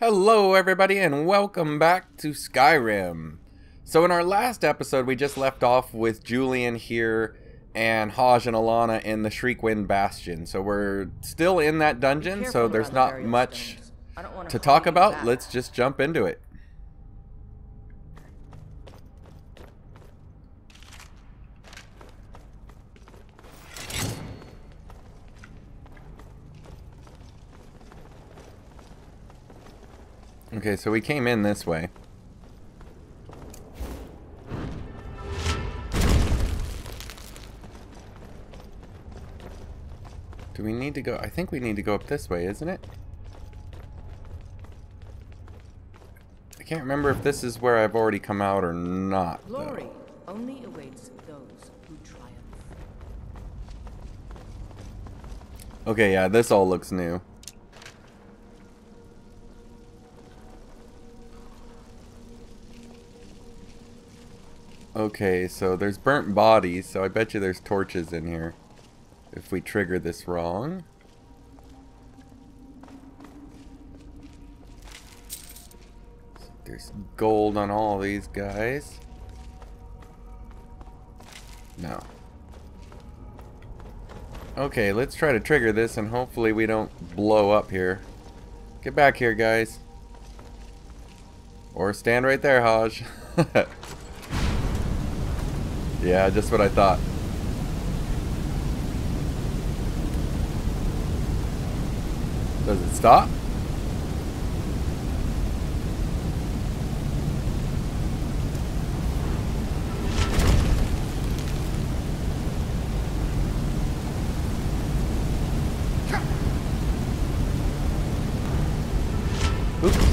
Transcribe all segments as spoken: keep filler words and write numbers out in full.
Hello everybody and welcome back to Skyrim. So in our last episode we just left off with Julian here and Haj and Alana in the Shriekwind Bastion. So we're still in that dungeon, so there's not much to talk about. Let's just jump into it. Okay, so we came in this way. Do we need to go? I think we need to go up this way, isn't it? I can't remember if this is where I've already come out or not. Glory only awaits those who triumph. Okay, yeah, this all looks new. Okay, so there's burnt bodies, so I bet you there's torches in here. If we trigger this wrong. So there's gold on all these guys. No. Okay, let's try to trigger this and hopefully we don't blow up here. Get back here, guys. Or stand right there, Haj. Yeah, just what I thought. Does it stop? Oops.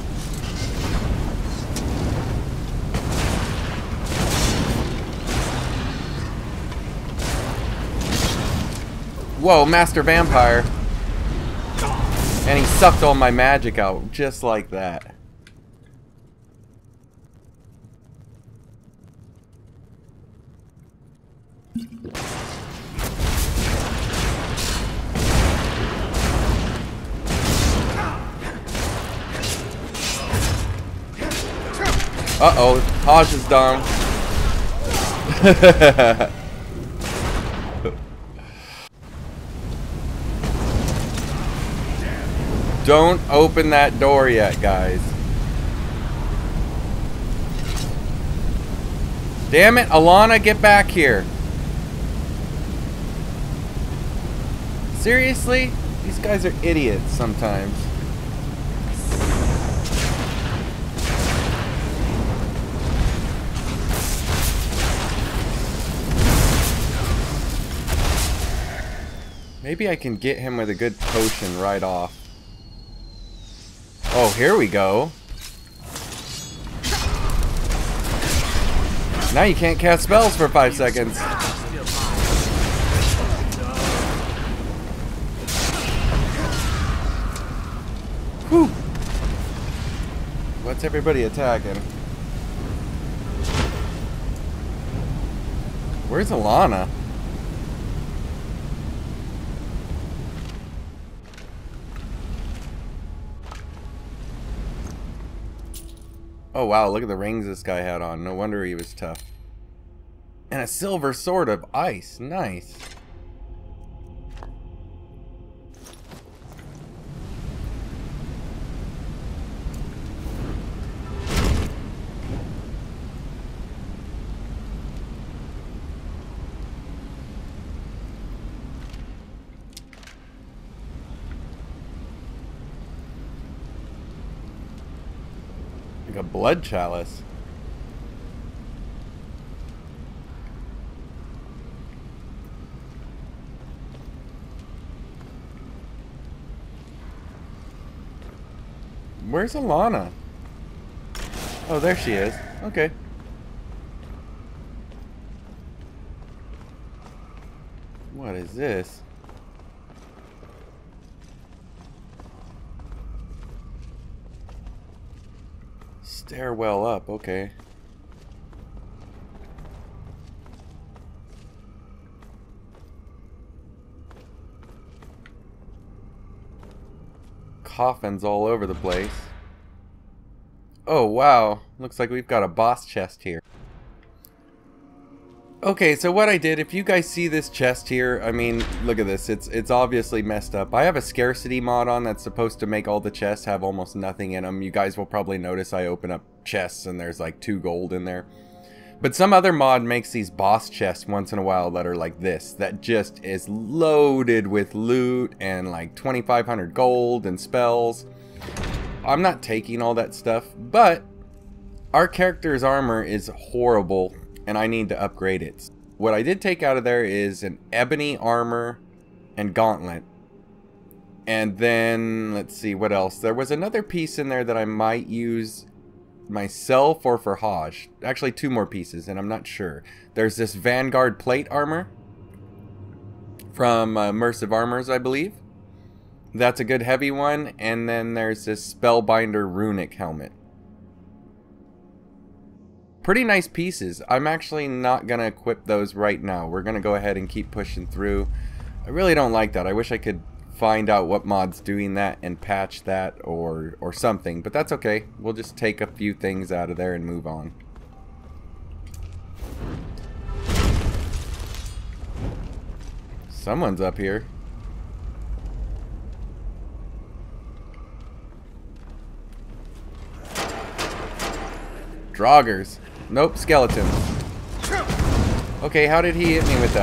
Whoa, Master Vampire. And he sucked all my magic out, just like that. Uh-oh, Haj is down. Don't open that door yet, guys. Damn it, Alana, get back here. Seriously? These guys are idiots sometimes. Maybe I can get him with a good potion right off. Oh, here we go. Now you can't cast spells for five seconds. Whew. What's everybody attacking? Where's Alana? Oh wow, look at the rings this guy had on. No wonder he was tough. And a silver sword of ice. Nice. Like a blood chalice. Where's Alana? Oh, there she is. Okay. What is this? Stairwell up, okay. coffins all over the place. Oh wow, looks like we've got a boss chest here. Okay, so what I did, if you guys see this chest here, I mean, look at this, it's it's obviously messed up. I have a scarcity mod on that's supposed to make all the chests have almost nothing in them. You guys will probably notice I open up chests and there's like two gold in there. But some other mod makes these boss chests once in a while that are like this, that just is loaded with loot and like twenty-five hundred gold and spells. I'm not taking all that stuff, but our character's armor is horrible and I need to upgrade it. What I did take out of there is an ebony armor and gauntlet. And then, let's see, what else? There was another piece in there that I might use myself or for Haj. Actually, two more pieces, and I'm not sure. There's this Vanguard plate armor from uh, Immersive Armors, I believe. That's a good heavy one. And then there's this Spellbinder runic helmet. Pretty nice pieces. I'm actually not going to equip those right now. We're going to go ahead and keep pushing through. I really don't like that. I wish I could find out what mod's doing that and patch that or, or something. But that's okay. We'll just take a few things out of there and move on. Someone's up here. Draugrs. Nope, skeletons. Okay, how did he hit me with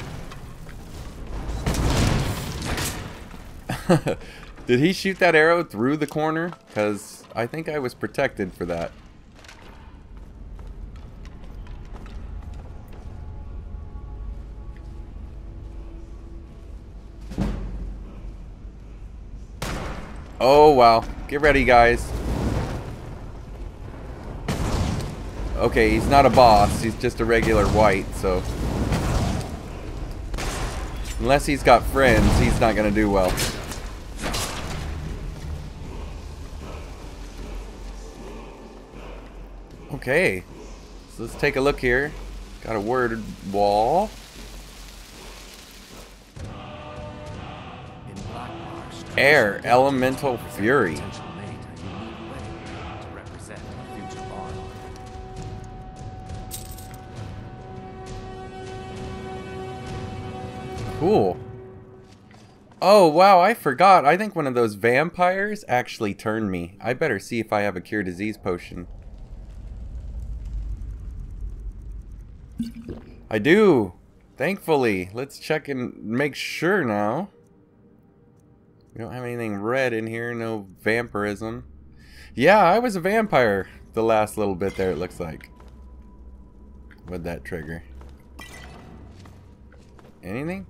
that? Did he shoot that arrow through the corner? Because I think I was protected for that. Oh, wow. Get ready, guys. Okay, he's not a boss, he's just a regular white, so unless he's got friends, he's not gonna do well. Okay, so let's take a look here. Got a word wall. Air, elemental fury. Cool. Oh, wow, I forgot. I think one of those vampires actually turned me. I better see if I have a cure disease potion. I do. Thankfully. Let's check and make sure now. We don't have anything red in here. No vampirism. Yeah, I was a vampire the last little bit there, it looks like. What'd that trigger? Anything?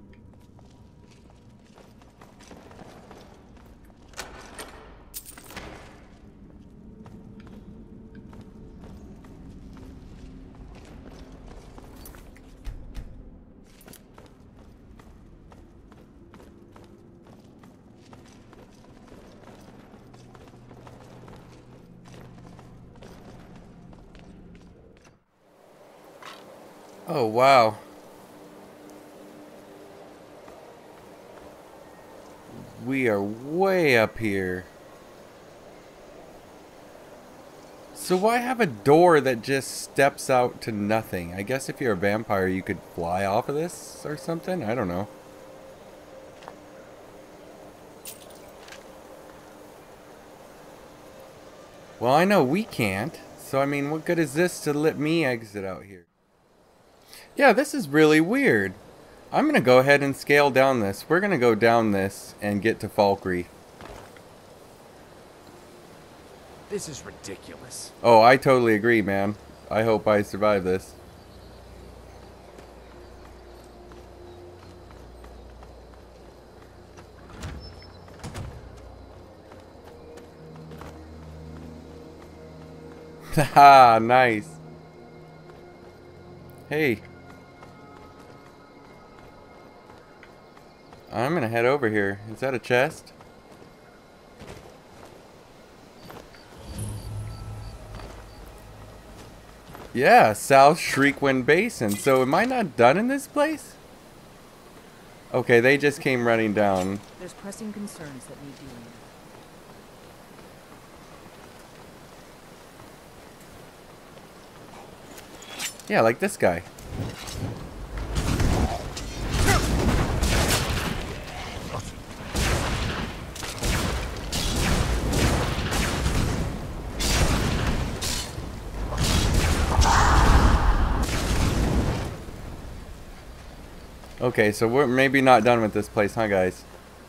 Oh, wow. We are way up here. So why have a door that just steps out to nothing? I guess if you're a vampire, you could fly off of this or something? I don't know. Well, I know we can't. So, I mean, what good is this to let me exit out here? Yeah, this is really weird. I'm going to go ahead and scale down this. We're going to go down this and get to Falkreath. This is ridiculous. Oh, I totally agree, man. I hope I survive this. Haha, nice. Hey. I'm gonna head over here. Is that a chest? Yeah, South Shriekwind Basin. So am I not done in this place? Okay, they just came running down. There's pressing concerns that need dealing Yeah, like this guy. Okay, so we're maybe not done with this place, huh, guys?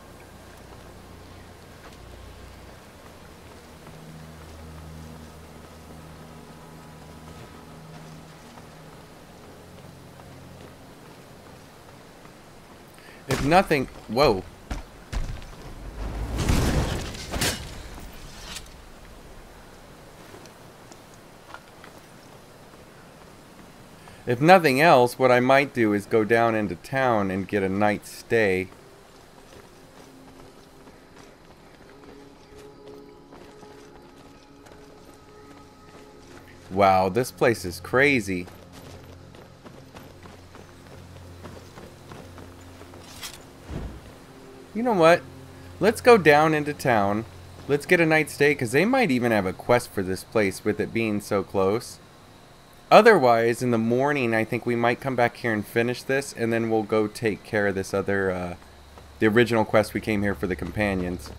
If nothing... Whoa. If nothing else, what I might do is go down into town and get a night's stay. Wow, this place is crazy. You know what? Let's go down into town. Let's get a night's stay, because they might even have a quest for this place with it being so close. Otherwise, in the morning, I think we might come back here and finish this, and then we'll go take care of this other, uh, the original quest we came here for the companions.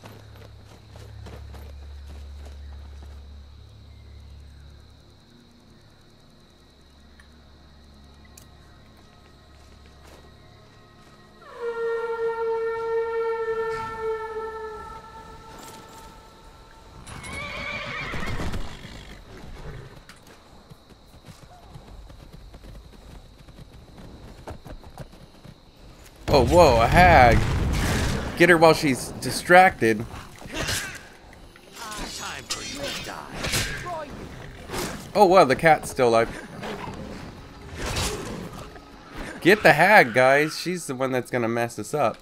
Oh, whoa, a hag. Get her while she's distracted. Time for you to die. Oh, wow, the cat's still alive. Get the hag, guys. She's the one that's gonna mess us up.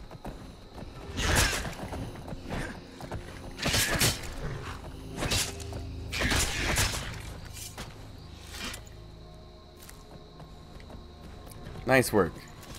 Nice work.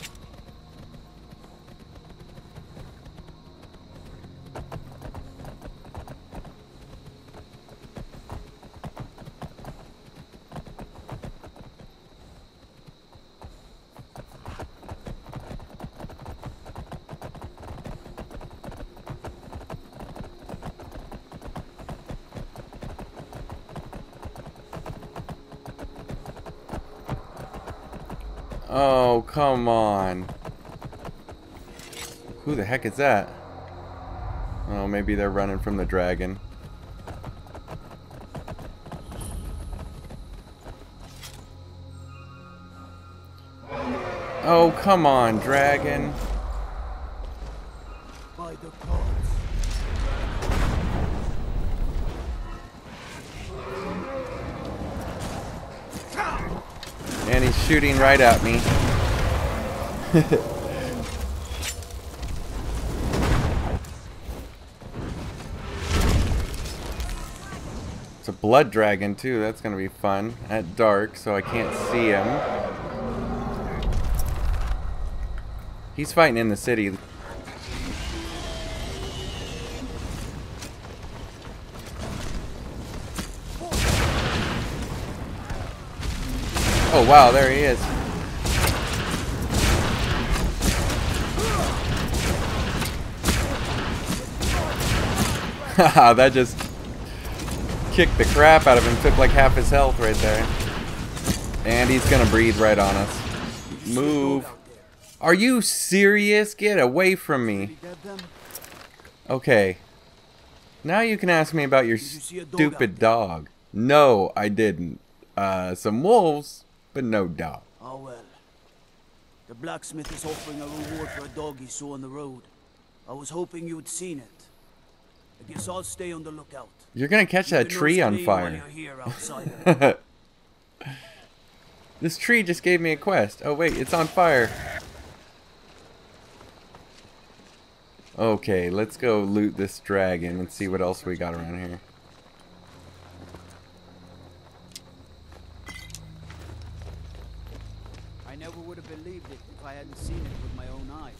Oh, come on. Who the heck is that? Oh, maybe they're running from the dragon. Oh, come on, dragon. By the gods. And he's shooting right at me. It's a blood dragon too. That's gonna be fun at dark, so I can't see him. He's fighting in the city. Oh wow, there he is. Haha, that just kicked the crap out of him. Took like half his health right there. And he's gonna breathe right on us. Move. Are you serious? Get away from me. Okay. Now you can ask me about your stupid dog. No, I didn't. Uh, some wolves, but no dog. Oh well. The blacksmith is offering a reward for a dog he saw on the road. I was hoping you'd seen it. I guess I'll stay on the lookout. You're gonna catch that tree on fire. This tree just gave me a quest. Oh wait, it's on fire. Okay, let's go loot this dragon and see what else we got around here. I never would have believed it if I hadn't seen it with my own eyes.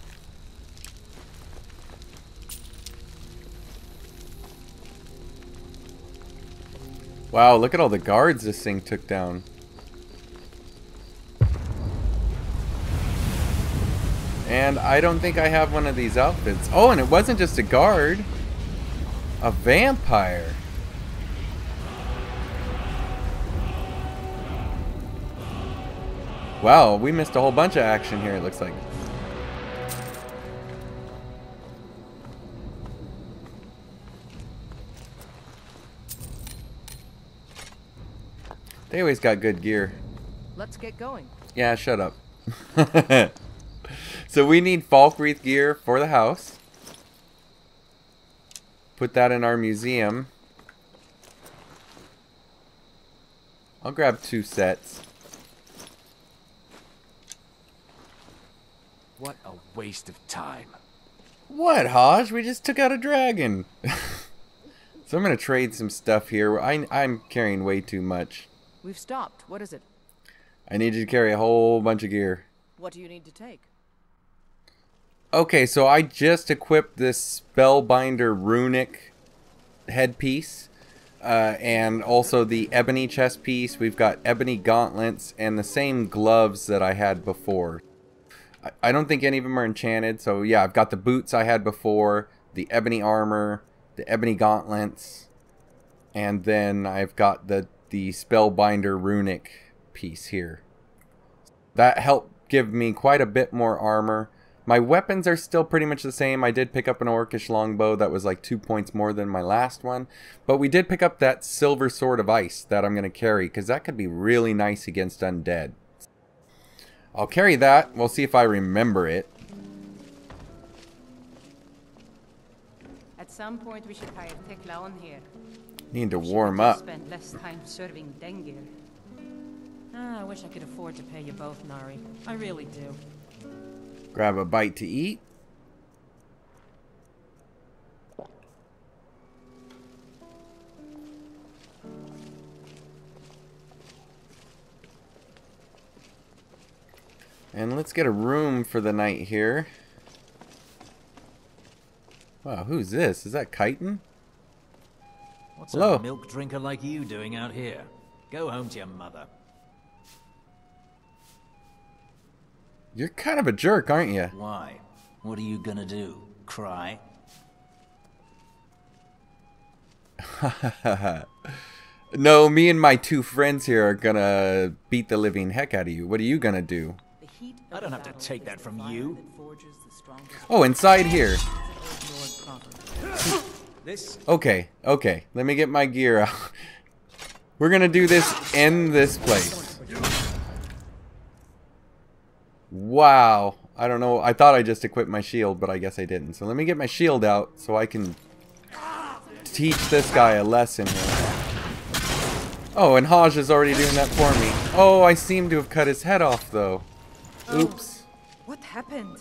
Wow, look at all the guards this thing took down. And I don't think I have one of these outfits. Oh, and it wasn't just a guard. A vampire. Wow, we missed a whole bunch of action here, it looks like. They always got good gear. Let's get going. Yeah, shut up. So we need Falkreath gear for the house. Put that in our museum. I'll grab two sets. What a waste of time. What, Hodge? We just took out a dragon. So I'm going to trade some stuff here. I, I'm carrying way too much. We've stopped. What is it? I need you to carry a whole bunch of gear. What do you need to take? Okay, so I just equipped this Spellbinder runic headpiece. Uh, and also the ebony chest piece. We've got ebony gauntlets and the same gloves that I had before. I, I don't think any of them are enchanted. So yeah, I've got the boots I had before. The ebony armor. The ebony gauntlets. And then I've got the, the Spellbinder runic piece here. That helped give me quite a bit more armor. My weapons are still pretty much the same. I did pick up an orcish longbow that was like two points more than my last one. But we did pick up that silver sword of ice that I'm going to carry, because that could be really nice against undead. I'll carry that. We'll see if I remember it. At some point we should hire Tekla on here. Need to She warm could up. Spend less time serving Dengir. Ah, I wish I could afford to pay you both, Nari. I really do. Grab a bite to eat. And let's get a room for the night here. Wow, who's this? Is that Chitin? What's Hello. a milk drinker like you doing out here? Go home to your mother. You're kind of a jerk, aren't you? Why? What are you gonna do? Cry? No, me and my two friends here are gonna beat the living heck out of you. What are you gonna do? The heat I don't have to take that from you. Oh, inside here. This? Okay, okay. Let me get my gear out. We're gonna do this in this place. Wow. I don't know. I thought I just equipped my shield, but I guess I didn't. So let me get my shield out so I can teach this guy a lesson here. Oh, and Haj is already doing that for me. Oh, I seem to have cut his head off, though. Oops. What happened?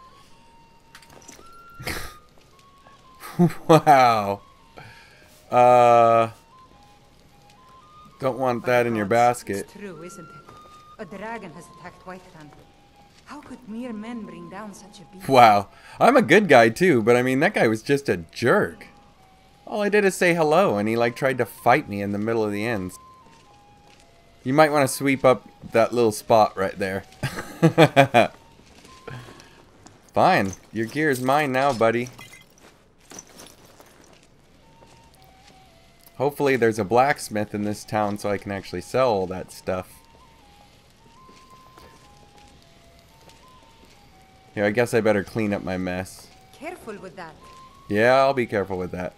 Wow. Uh, don't want that in your basket. It's true, isn't it? A dragon has attacked Whiterun. How could mere men bring down such a beast? Wow. I'm a good guy too, but I mean, that guy was just a jerk. All I did is say hello, and he like tried to fight me in the middle of the ends. You might want to sweep up that little spot right there. Fine. Your gear is mine now, buddy. Hopefully there's a blacksmith in this town so I can actually sell all that stuff. Here, I guess I better clean up my mess. Careful with that. Yeah, I'll be careful with that.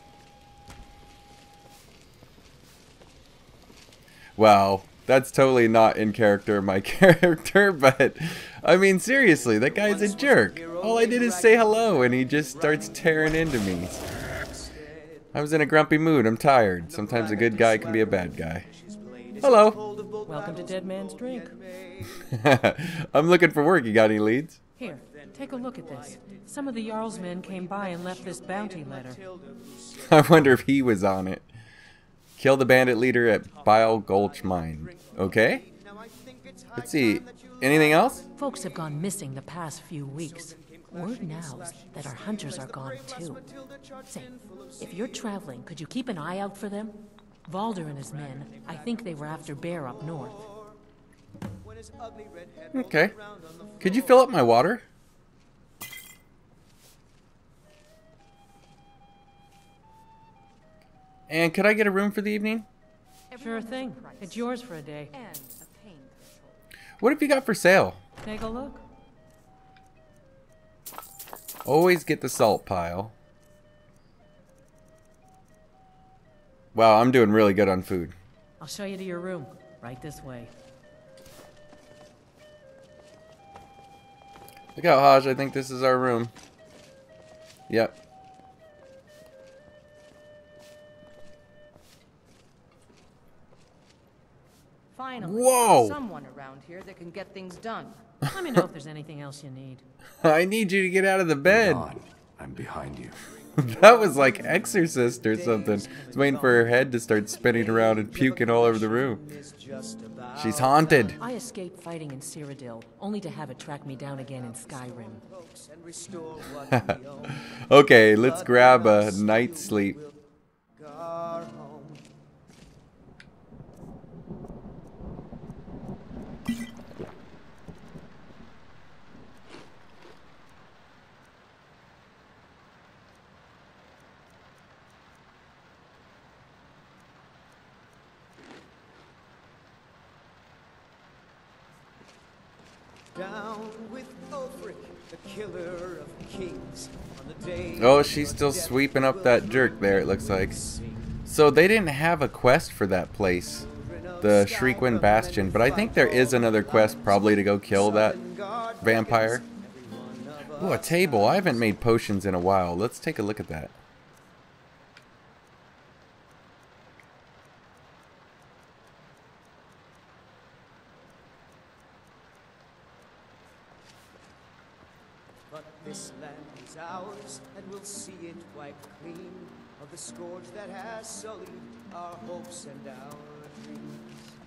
Wow, that's totally not in character my character, but I mean, seriously, that guy's a jerk. All I did is say hello and he just starts tearing into me. I was in a grumpy mood. I'm tired. Sometimes a good guy can be a bad guy. Hello. Welcome to Dead Man's Drink. I'm looking for work. You got any leads? Here, take a look at this. Some of the Jarl's men came by and left this bounty letter. I wonder if he was on it. Kill the bandit leader at Bile Gulch Mine. Okay. Let's see. Anything else? Folks have gone missing the past few weeks. Word now is that our hunters are gone too. Say, if you're traveling, could you keep an eye out for them? Valder and his men, I think they were after Bear up north. Okay. Could you fill up my water? And could I get a room for the evening? Sure thing. It's yours for a day. What have you got for sale? Take a look. Always get the salt pile. Wow, I'm doing really good on food. I'll show you to your room. Right this way. Look out, Haj. I think this is our room. Yep. Finally, Whoa! someone around here that can get things done. Let me know if there's anything else you need. I need you to get out of the bed. Hold on. I'm behind you. That was like Exorcist or something. I was waiting for her head to start spinning around and puking all over the room. She's haunted. I escaped fighting in Cyrodiil, only to have it track me down again in Skyrim. Okay, let's grab a night's sleep. Down with Ulfric, the killer of kings. On the day Oh, she's still sweeping up that jerk there, it looks like. So they didn't have a quest for that place, the Shriekwind Bastion, but I think there is another quest probably to go kill that vampire. Oh, a table. I haven't made potions in a while. Let's take a look at that. this land is ours, and we'll see it wiped clean of the scourge that has sullied our hopes and our dreams.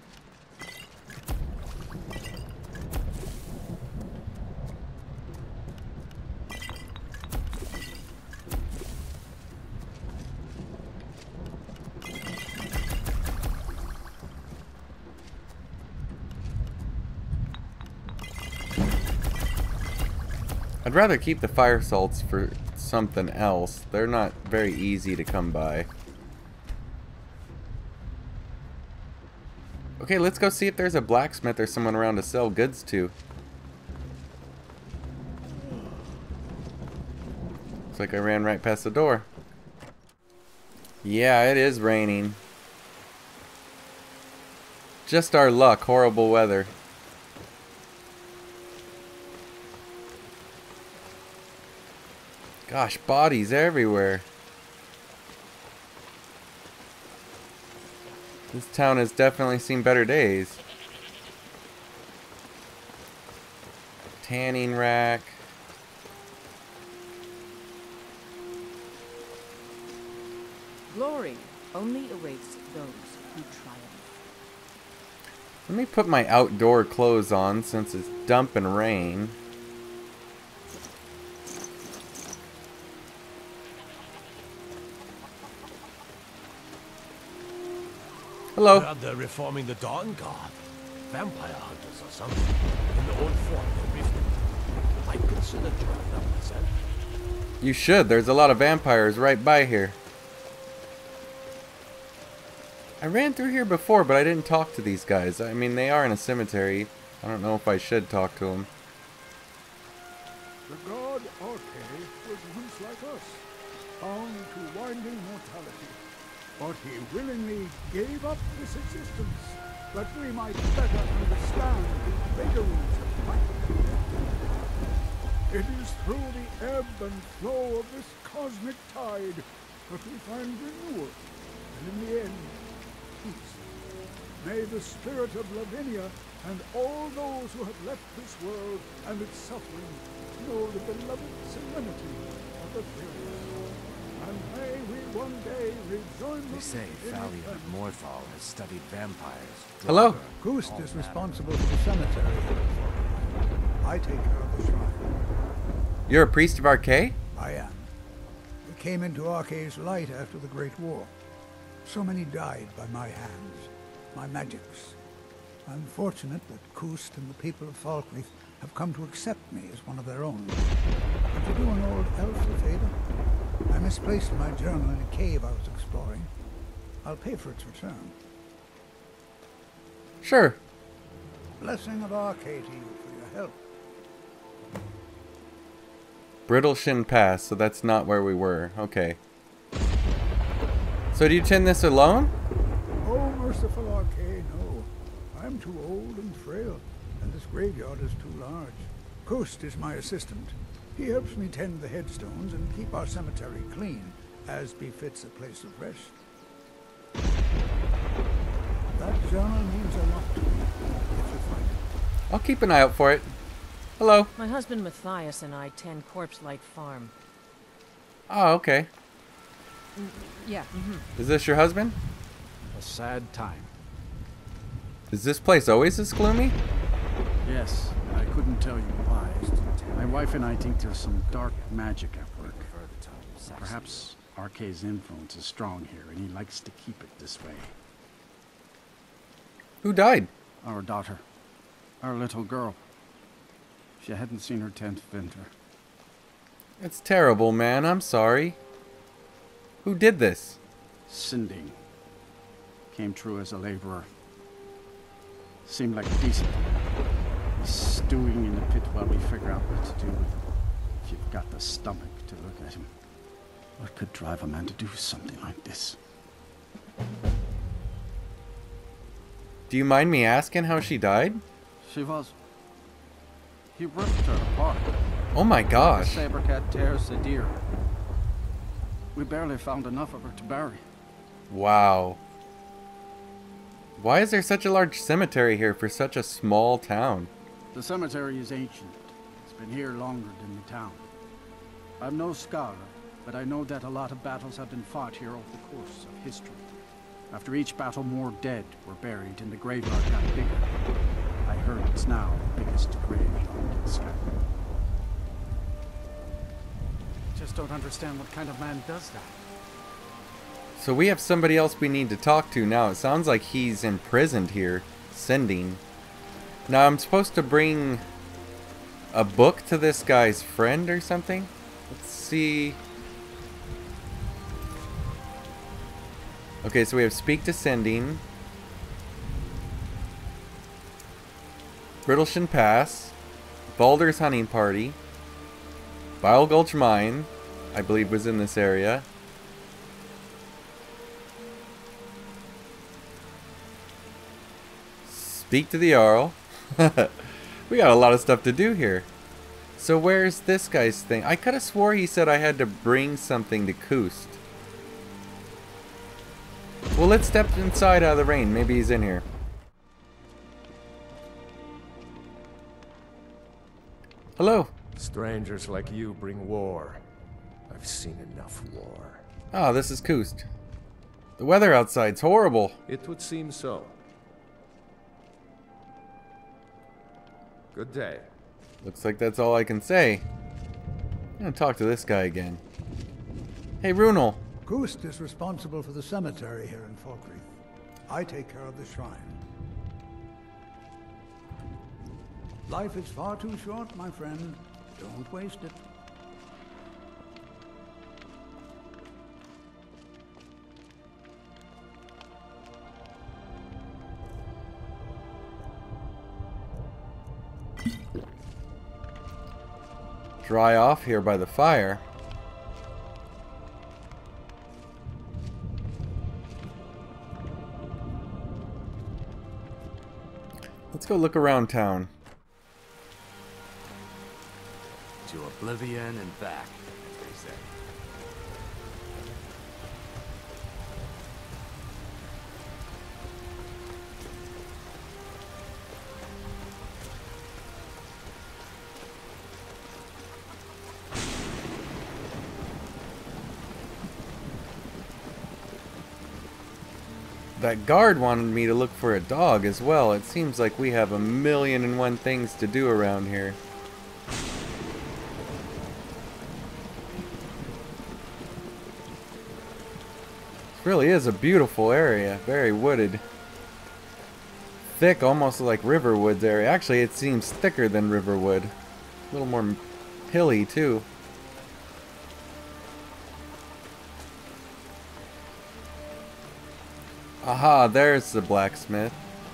I'd rather keep the fire salts for something else. They're not very easy to come by. Okay, let's go see if there's a blacksmith or someone around to sell goods to. Looks like I ran right past the door. Yeah, it is raining. Just our luck, horrible weather. Gosh, bodies everywhere. This town has definitely seen better days. Tanning rack. Glory only awaits those who triumph. Let me put my outdoor clothes on since it's dumping rain. Hello. They're out there reforming the Dawn Guard. Vampire hunters or something. In the old fort in Vindsvept. I'd consider joining them myself. You should. There's a lot of vampires right by here. I ran through here before, but I didn't talk to these guys. I mean, they are in a cemetery. I don't know if I should talk to them. The god Arche was once like us, bound to winding mortality. But he willingly gave up this existence, that we might better understand the vagaries of life. It is through the ebb and flow of this cosmic tide that we find renewal, and in the end, peace. May the spirit of Lavinia and all those who have left this world and its suffering know the beloved serenity of the Perkus. And may we one day rejoin They say Thalia of Morthal has studied vampires. Hello. Gust is responsible for the cemetery. I take care of the shrine. You're a priest of Arche? I am. We came into Arche's light after the Great War. So many died by my hands, my magics. I'm fortunate that Gust and the people of Falkreath have come to accept me as one of their own. And to do an old elf a favor, I misplaced my journal in a cave I was exploring. I'll pay for its return. Sure. Blessing of Arcade to you for your help. Brittleshin Pass, so that's not where we were. Okay. So do you tend this alone? Oh, merciful Arcade, no. I'm too old and frail, and this graveyard is too large. Coast is my assistant. He helps me tend the headstones and keep our cemetery clean, as befits a place of rest. That journal means a lot to me, if you find it. I'll keep an eye out for it. Hello. My husband Matthias and I tend Corpse Light Farm. Oh, okay. Yeah. Mm-hmm. Is this your husband? A sad time. Is this place always this gloomy? Yes, I couldn't tell you why. My wife and I think there's some dark magic at work. Perhaps Arcade's influence is strong here, and he likes to keep it this way. Who died? Our daughter. Our little girl. She hadn't seen her tenth winter. It's terrible, man. I'm sorry. Who did this? Sinding. Came through as a laborer. Seemed like a decent man. He's stewing in the pit while we figure out what to do with him. If you've got the stomach to look at him. What could drive a man to do something like this? Do you mind me asking how she died? She was. He ripped her apart. Oh my gosh. The saber cat tears the deer. We barely found enough of her to bury. Wow. Why is there such a large cemetery here for such a small town? The cemetery is ancient. It's been here longer than the town. I'm no scholar, but I know that a lot of battles have been fought here over the course of history. After each battle, more dead were buried, and the graveyard got bigger. I heard it's now the biggest graveyard in Skyrim. Just don't understand what kind of man does that. So we have somebody else we need to talk to now. It sounds like he's imprisoned here, Sinding. Now I'm supposed to bring a book to this guy's friend or something? Let's see. Okay, so we have Speak to Sinding, Brittleshin Pass, Baldur's Hunting Party, Vile Gulch Mine, I believe was in this area. Speak to the Jarl. We got a lot of stuff to do here. So where's this guy's thing? I could have swore he said I had to bring something to Kust. Well, let's step inside out of the rain. Maybe he's in here. Hello. Strangers like you bring war. I've seen enough war. Ah, this is Kust. The weather outside's horrible. It would seem so. Good day. Looks like that's all I can say. I'm gonna talk to this guy again. Hey, Runel. Kust is responsible for the cemetery here in Falkreath. I take care of the shrine. Life is far too short, my friend. Don't waste it. Dry off here by the fire. Let's go look around town. To oblivion and back, as they say. That guard wanted me to look for a dog as well. It seems like we have a million and one things to do around here. This really is a beautiful area. Very wooded. Thick, almost like Riverwood's area. Actually, it seems thicker than Riverwood. A little more hilly, too. Aha, there's the blacksmith.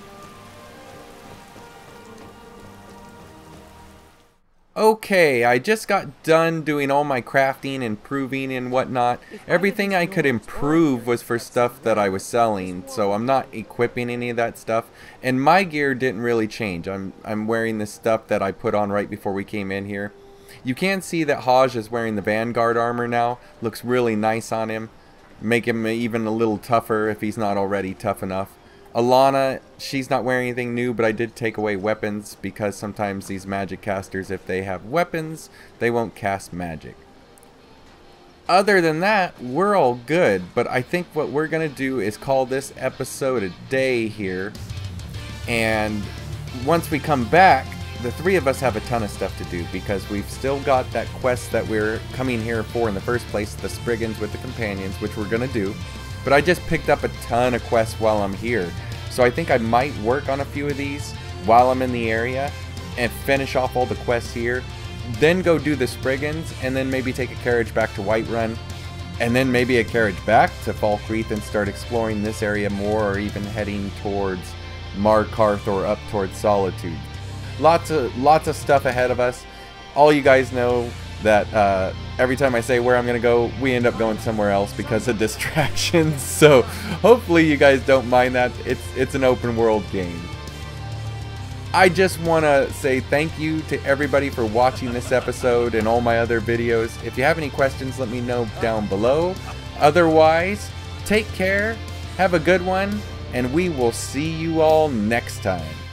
Okay, I just got done doing all my crafting, improving and whatnot. Everything I could improve was for stuff that I was selling, so I'm not equipping any of that stuff. And my gear didn't really change. I'm, I'm wearing the stuff that I put on right before we came in here. You can see that Haj is wearing the Vanguard armor now. Looks really nice on him. Make him even a little tougher if he's not already tough enough. Alana, she's not wearing anything new, but I did take away weapons because sometimes these magic casters, if they have weapons, they won't cast magic. Other than that, we're all good, but I think what we're going to do is call this episode a day here. And once we come back, the three of us have a ton of stuff to do because we've still got that quest that we're coming here for in the first place, the Spriggans with the Companions, which we're going to do. But I just picked up a ton of quests while I'm here. So I think I might work on a few of these while I'm in the area and finish off all the quests here. Then go do the Spriggans and then maybe take a carriage back to Whiterun. And then maybe a carriage back to Falkreath and start exploring this area more, or even heading towards Markarth or up towards Solitude. Lots of, lots of stuff ahead of us. All you guys know that uh, every time I say where I'm going to go, we end up going somewhere else because of distractions. So hopefully you guys don't mind that. It's, it's an open world game. I just want to say thank you to everybody for watching this episode and all my other videos. If you have any questions, let me know down below. Otherwise, take care, have a good one, and we will see you all next time.